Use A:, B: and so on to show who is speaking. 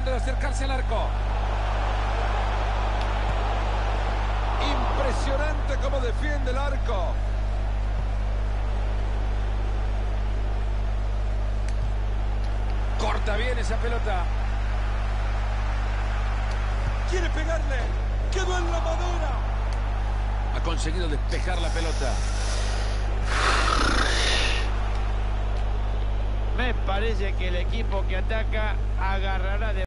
A: tratando de acercarse al arco. Impresionante cómo defiende el arco. Corta bien esa pelota. Quiere pegarle. Quedó en la madera. Ha conseguido despejar la pelota.
B: Me parece que el equipo que ataca agarrará de